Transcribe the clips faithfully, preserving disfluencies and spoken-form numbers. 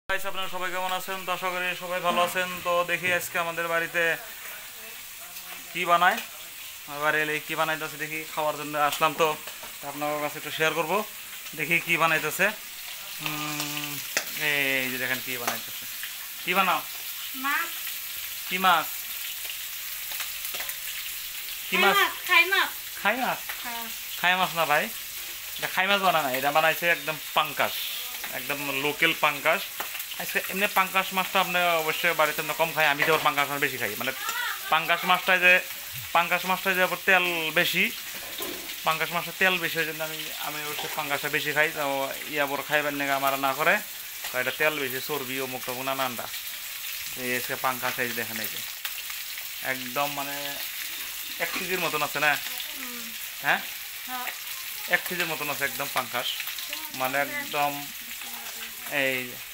Guys আপনারা সবাই কেমন আছেন? তো আশা করি সবাই ভালো আছেন। তো দেখি আজকে আমাদের বাড়িতে কি বানায়, আমার বাড়ি এলে কী বানাইতেছে দেখি। খাওয়ার জন্য আসলাম, তো আপনার কাছে একটু শেয়ার করব। দেখি কি বানাইতেছে। উম, এই যে দেখেন কি বানাইতেছে। কি বানাও? মাছ। কি মাছ? কি মাছ? খাই মাছ। খাই মাছ? খাই মাছ না ভাই, এটা খাই মাছ বানা না, এটা বানাইছে একদম পাঙ্কাশ, একদম লোকাল পাঙ্কাশ। আজকে এমনি পাঙ্কাশ মাছটা আপনি অবশ্যই বাড়িতে আমরা কম খাই, আমি তো আবার পাঙ্কাশ মাছ বেশি খাই। মানে পাঙ্কাশ মাছটায় যে পাঙ্কাশ মাছটায় যে আবার তেল বেশি, পাঙ্কাশ মাছটা তেল বেশি, ওই জন্য আমি আমি অবশ্যই পাঙ্কাশটা বেশি খাই। তো ইয়া বড় খাইবার নাকি আমার না করে, তো এটা তেল বেশি, চর্বি ও মুক্ত নানানটা। এই আজকে পাঙ্কাশ এই দেখেন, এই যে একদম মানে এক কেজির মতন আছে না? হ্যাঁ, এক কেজির মতন আছে একদম পাঙ্কাশ, মানে একদম এই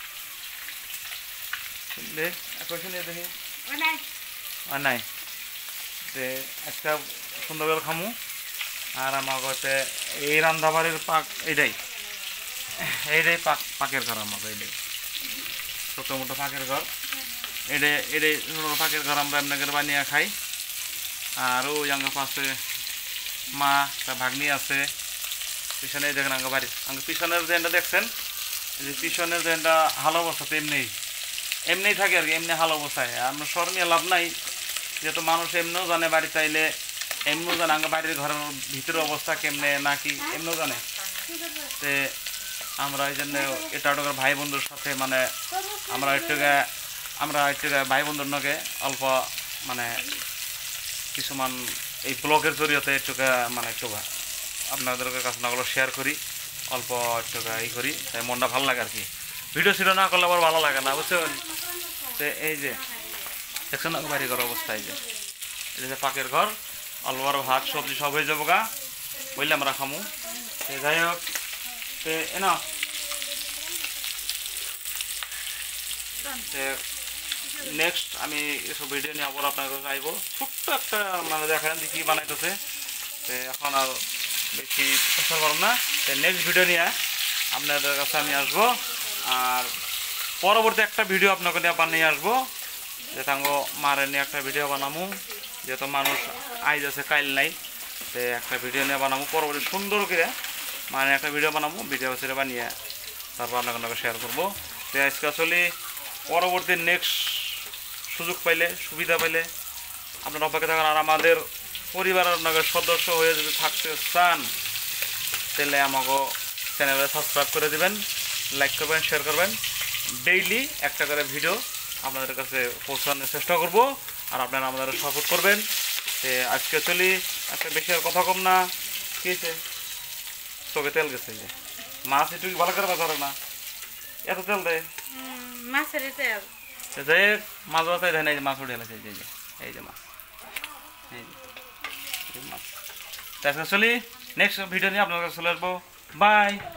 দেখি আর নাই যে একটা সুন্দর করে খামু। আর আমার হচ্ছে এই রান্ধাবাড়ির পাক এইটাই, এইটাই পাক পাকের ঘর আমার, এইটাই ছোটো মোটো পাকের ঘর। এটাই এটাই ছোটো পাকের ঘর আমরা এমনি করে বানিয়ে খাই। আর ওই আঙ্গ পাশে মা তার ভাগ্নি আছে, পিছনে দেখেন আঙ্গ বাড়ি, আঙ্গ পিছনের জেনটা দেখছেন, যে পিছনের জেনটা হালো অবস্থাতে এমনি এমনি থাকে আর কি, এমনি হালো অবস্থায়। আমরা শহর নিয়ে লাভ নাই, যেহেতু মানুষ এমনিও জানে বাড়িতে আইলে, এমনিও জানে আঙ্গ বাড়ির ঘরের ভিতরের অবস্থা কেমনে নাকি এমনিও জানে। তে আমরা এই জন্য এটা ওটা ভাই বন্ধুর সাথে মানে আমরা একটু আমরা একটু ভাই বন্ধুর নকে অল্প মানে কিছুমান এই ব্লগের জরিয়তে একটু মানে একটু আপনাদের কাছে নাগুলো শেয়ার করি, অল্প একটু ই করি, তাই মনটা ভালো লাগে আর কি। ভিডিও ছিল না করলে আবার ভালো লাগে না, বুঝছেন? তো এই যে দেখছেন না বাড়ি ঘর অবস্থা, এই যে এই যে পাকের ঘর, অল্প আরও ভাত সবজি সব হয়ে যাবো গা, বললে আমরা খামু। যাই হোক, তো এ না নেক্সট আমি এসব ভিডিও নিয়ে আবার আপনার কাছে আইব। ছোট্ট একটা মানে দেখেন কী বানাইতেছে, তো এখন আর বেশি প্রচার করব না। তো নেক্সট ভিডিও নিয়ে আপনাদের কাছে আমি আসবো, আর পরবর্তী একটা ভিডিও আপনাকে নিয়ে বানিয়ে আসবো, যে তাঙ্গো মারে নিয়ে একটা ভিডিও বানাবো, যেহেতু মানুষ আইজ আছে কাইল নাই, তো একটা ভিডিও নিয়ে বানাবো পরবর্তী সুন্দর করে, মানে একটা ভিডিও বানাবো, ভিডিও সেটা বানিয়ে তারপর আপনাকে শেয়ার করবো। তো আজকে আসলে পরবর্তী নেক্সট সুযোগ পাইলে সুবিধা পাইলে আপনারা অপেক্ষা থাকেন। আর আমাদের পরিবারের আপনাদের সদস্য হয়ে যদি থাকতে চান, তাহলে আমাকে চ্যানেলে সাবস্ক্রাইব করে দেবেন, লাইক করবেন, শেয়ার করবেন। ডেইলি একটা করে ভিডিও আপনাদের কাছে পৌঁছানোর চেষ্টা করব, আর আপনারা আমাদের সাপোর্ট করবেন। তো আজকে চলি, একটা বেশি আর কথা কম না, কী হয়েছে চোখে তেল গেছে, যে মাছ একটু ভালো করে বাজারে না, এত তেল দেয় মাছের তেল, যাই মাছ বাসায় দেয় না, এই যে মাছ উঠে গেছে, এই যে এই যে মাছ, এই যে মাছ। তো আজকে চলি, নেক্সট ভিডিও নিয়ে আপনার কাছে চলে আসবো। বাই।